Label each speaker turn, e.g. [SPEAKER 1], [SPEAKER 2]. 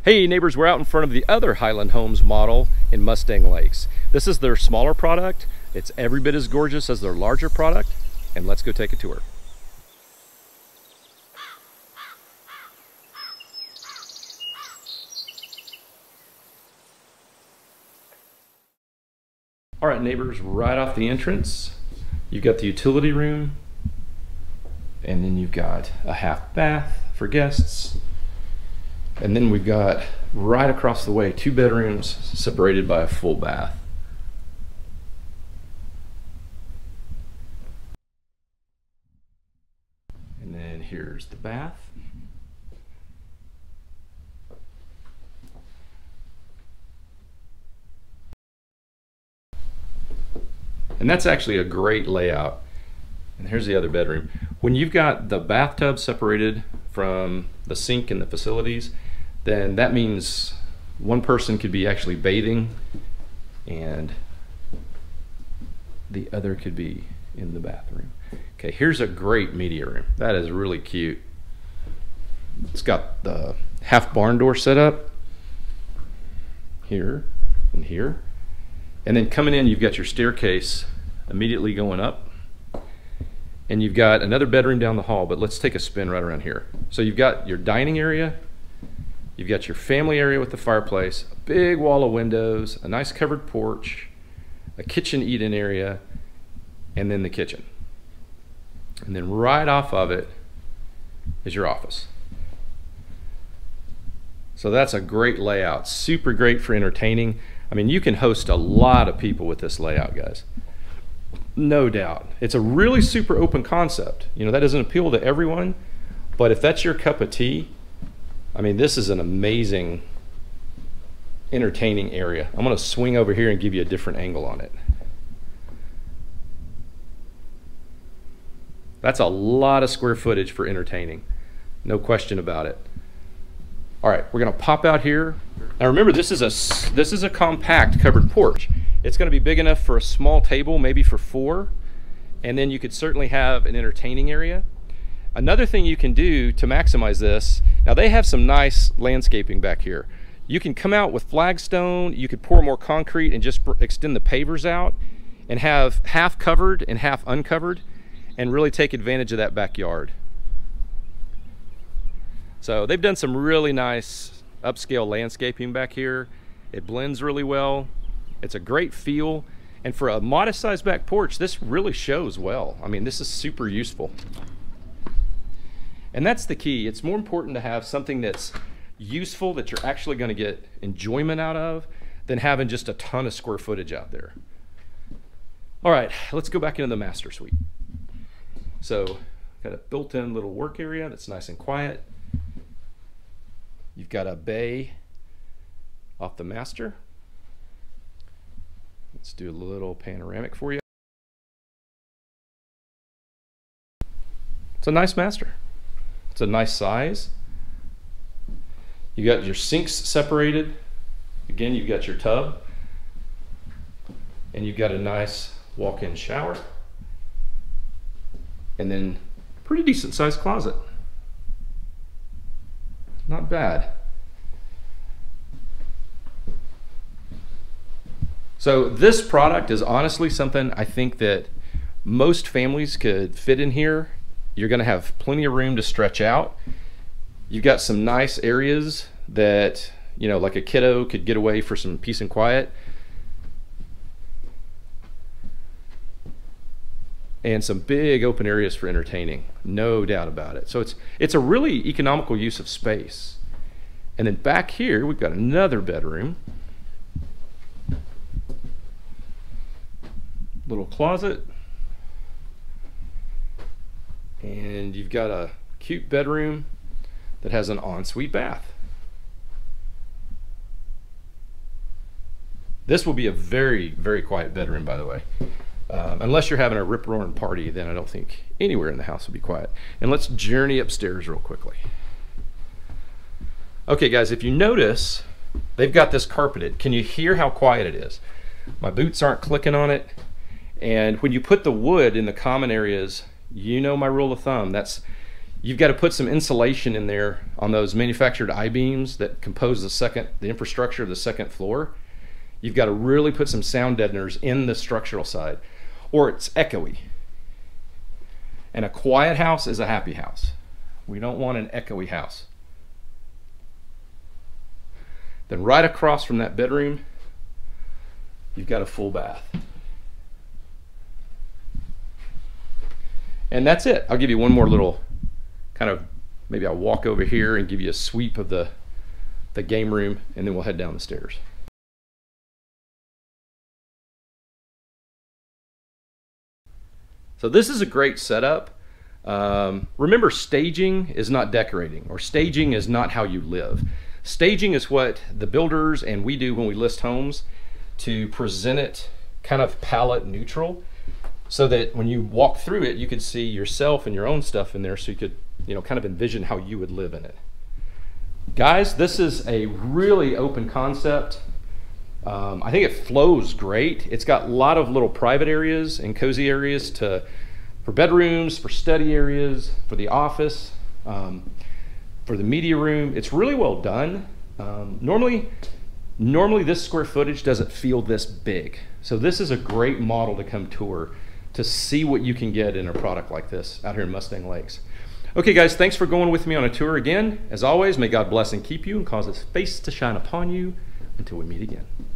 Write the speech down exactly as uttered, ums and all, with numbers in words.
[SPEAKER 1] Hey neighbors, we're out in front of the other Highland Homes model in Mustang Lakes. This is their smaller product. It's every bit as gorgeous as their larger product, and let's go take a tour. All right neighbors, right off the entrance, you've got the utility room, and then you've got a half bath for guests. And then we've got right across the way two bedrooms separated by a full bath. And then here's the bath. And that's actually a great layout. And here's the other bedroom. When you've got the bathtub separated from the sink and the facilities, then that means one person could be actually bathing and the other could be in the bathroom. Okay, here's a great media room. That is really cute. It's got the half barn door set up here and here. And then coming in, you've got your staircase immediately going up. And you've got another bedroom down the hall, but let's take a spin right around here. So you've got your dining area, you've got your family area with the fireplace, a big wall of windows, a nice covered porch, a kitchen eat-in area, and then the kitchen. And then right off of it is your office. So that's a great layout, super great for entertaining. I mean, you can host a lot of people with this layout, guys. No doubt. It's a really super open concept. You know, that doesn't appeal to everyone, but if that's your cup of tea, I mean, this is an amazing, entertaining area. I'm going to swing over here and give you a different angle on it. That's a lot of square footage for entertaining. No question about it. All right, we're going to pop out here. Now remember, this is a this is a compact covered porch. It's going to be big enough for a small table, maybe for four, and then you could certainly have an entertaining area. Another thing you can do to maximize this, now they have some nice landscaping back here. You can come out with flagstone, you could pour more concrete and just extend the pavers out and have half covered and half uncovered and really take advantage of that backyard. So they've done some really nice upscale landscaping back here. It blends really well. It's a great feel. And for a modest sized back porch, this really shows well. I mean, this is super useful. And that's the key. It's more important to have something that's useful, that you're actually going to get enjoyment out of, than having just a ton of square footage out there. All right, let's go back into the master suite. So, got a built-in little work area that's nice and quiet. You've got a bay off the master. Let's do a little panoramic for you. It's a nice master. It's a nice size. You got your sinks separated. Again, you've got your tub. And you've got a nice walk-in shower. And then pretty decent sized closet. Not bad. So this product is honestly something I think that most families could fit in here. You're going to have plenty of room to stretch out. You've got some nice areas that, you know, like a kiddo could get away for some peace and quiet. And some big open areas for entertaining, no doubt about it. So it's it's a really economical use of space. And then back here we've got another bedroom, little closet, and you've got a cute bedroom that has an ensuite bath. This will be a very, very quiet bedroom, by the way. Um, unless you're having a rip-roaring party, then I don't think anywhere in the house will be quiet. And let's journey upstairs real quickly. Okay guys, if you notice, they've got this carpeted. Can you hear how quiet it is? My boots aren't clicking on it. And when you put the wood in the common areas, you know my rule of thumb. That's You've got to put some insulation in there on those manufactured I-beams that compose the second, the infrastructure of the second floor. You've got to really put some sound deadeners in the structural side, or it's echoey. And a quiet house is a happy house. We don't want an echoey house. Then right across from that bedroom, you've got a full bath. And that's it. I'll give you one more little kind of, maybe I'll walk over here and give you a sweep of the, the game room, and then we'll head down the stairs. So this is a great setup. Um, remember, staging is not decorating, or staging is not how you live. Staging is what the builders and we do when we list homes to present it kind of palette neutral, so that when you walk through it, you could see yourself and your own stuff in there, so you could, you know, kind of envision how you would live in it. Guys, this is a really open concept. Um, I think it flows great. It's got a lot of little private areas and cozy areas to, for bedrooms, for study areas, for the office, um, for the media room. It's really well done. Um, normally, normally this square footage doesn't feel this big. So this is a great model to come tour, to see what you can get in a product like this out here in Mustang Lakes. Okay guys, thanks for going with me on a tour again. As always, may God bless and keep you and cause his face to shine upon you until we meet again.